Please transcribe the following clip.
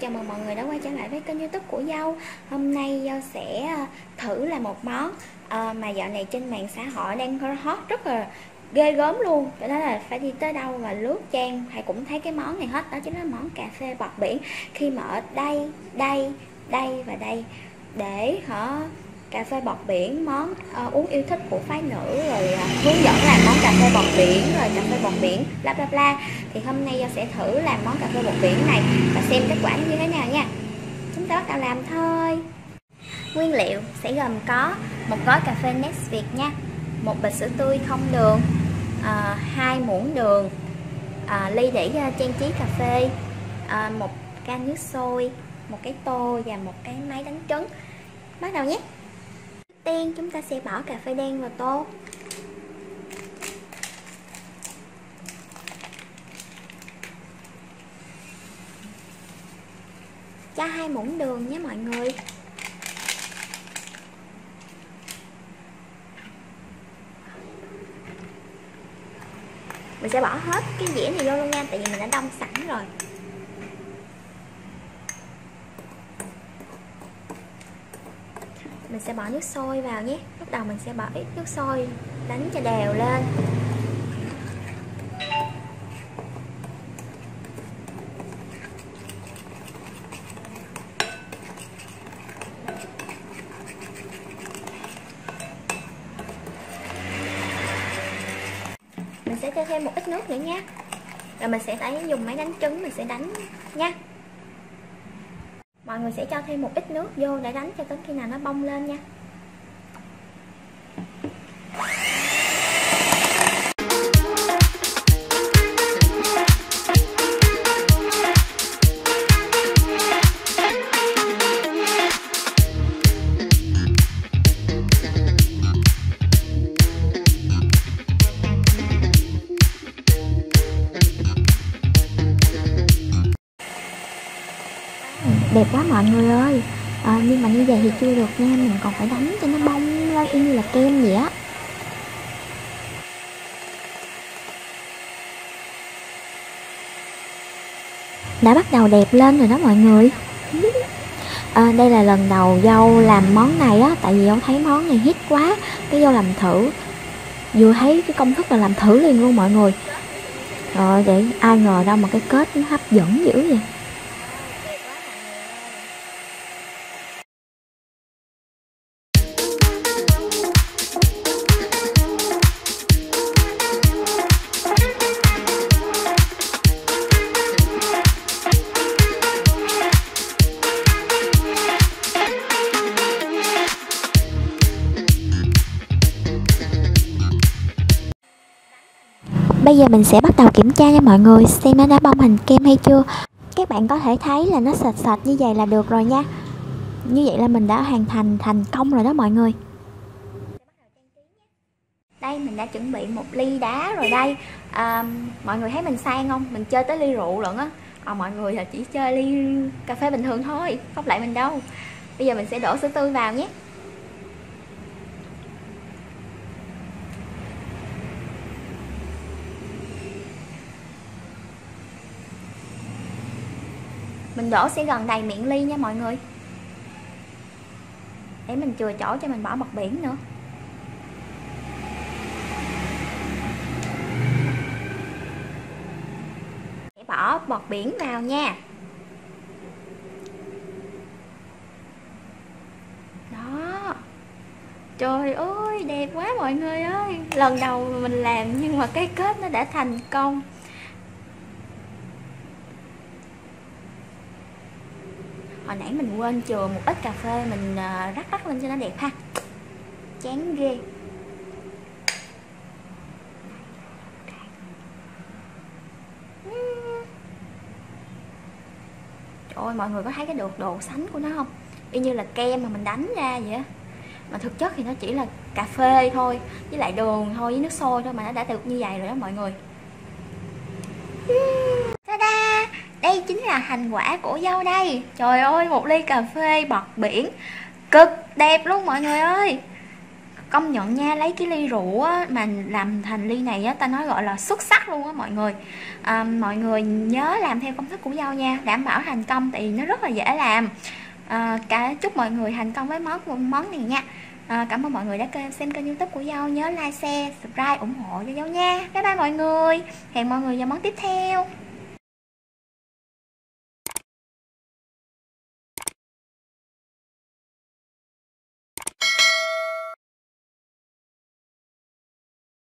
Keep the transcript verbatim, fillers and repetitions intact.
chào mừng mọi người đã quay trở lại với kênh YouTube của Dâu. Hôm nay Dâu sẽ thử làm một món uh, mà dạo này trên mạng xã hội đang hot rất là ghê gớm luôn. Cho nên là phải đi tới đâu và lướt trang hay cũng thấy cái món này hết. Đó chính là món cà phê bọt biển. Khi mà ở đây, đây, đây và đây để hả cà phê bọt biển, món uh, uống yêu thích của phái nữ, rồi uh, hướng dẫn làm món cà phê bọt biển, rồi cà phê bọt biển bla bla bla. Thì hôm nay Dâu sẽ thử làm món cà phê bọt biển này và xem kết quả như thế nào nha. Chúng ta bắt đầu làm thôi. Nguyên liệu sẽ gồm có một gói cà phê Nesvik nha, một bịch sữa tươi không đường, uh, hai muỗng đường, uh, ly để uh, trang trí cà phê, uh, một can nước sôi, một cái tô và một cái máy đánh trứng. Bắt đầu nhé. Trước tiên chúng ta sẽ bỏ cà phê đen vào tô. Cho hai muỗng đường nhé mọi người. Mình sẽ bỏ hết cái dĩa này vô luôn nha, tại vì mình đã đông sẵn rồi. Mình sẽ bỏ nước sôi vào nhé. Lúc đầu mình sẽ bỏ ít nước sôi, đánh cho đều lên. Mình sẽ cho thêm một ít nước nữa nha. Rồi mình sẽ lấy dùng máy đánh trứng, mình sẽ đánh nha. Mọi người sẽ cho thêm một ít nước vô để đánh cho tới khi nào nó bong lên nha. Đẹp quá mọi người ơi. À, nhưng mà như vậy thì chưa được nha, mình còn phải đánh cho nó bong lên y như là kem vậy á. Đã bắt đầu đẹp lên rồi đó mọi người. À, đây là lần đầu Dâu làm món này á, tại vì Dâu thấy món này hit quá, cái Dâu làm thử. Vừa thấy cái công thức là làm thử liền luôn mọi người. Rồi để ai ngờ đâu mà cái kết nó hấp dẫn dữ vậy. Bây giờ mình sẽ bắt đầu kiểm tra nha mọi người, xem nó đã bong thành kem hay chưa. Các bạn có thể thấy là nó sệt sệt như vậy là được rồi nha. Như vậy là mình đã hoàn thành thành công rồi đó mọi người. Đây mình đã chuẩn bị một ly đá rồi đây. À, mọi người thấy mình sang không? Mình chơi tới ly rượu lận á. Còn mọi người là chỉ chơi ly cà phê bình thường thôi, không lại mình đâu. Bây giờ mình sẽ đổ sữa tươi vào nhé. Mình đổ sẽ gần đầy miệng ly nha mọi người. Để mình chừa chỗ cho mình bỏ bọt biển nữa. Để bỏ bọt biển vào nha. Đó. Trời ơi, đẹp quá mọi người ơi. Lần đầu mình làm nhưng mà cái kết nó đã thành công. Hồi nãy mình quên chừa một ít cà phê, mình rắc rắc lên cho nó đẹp ha. Chán ghê. Trời ơi, mọi người có thấy cái độ độ sánh của nó không? Y như là kem mà mình đánh ra vậy á. Mà thực chất thì nó chỉ là cà phê thôi, với lại đường thôi, với nước sôi thôi mà nó đã được như vậy rồi đó mọi người. Ta-da! Đây chính là thành quả của Dâu đây. Trời ơi, một ly cà phê bọt biển cực đẹp luôn mọi người ơi. Công nhận nha, lấy cái ly rượu á, mà làm thành ly này á, ta nói gọi là xuất sắc luôn á mọi người. À, mọi người nhớ làm theo công thức của Dâu nha, đảm bảo thành công tại vì nó rất là dễ làm. À, cả chúc mọi người thành công với món món này nha. À, cảm ơn mọi người đã xem kênh YouTube của Dâu, nhớ like, share, subscribe ủng hộ cho Dâu nha. Bye bye mọi người, hẹn mọi người vào món tiếp theo.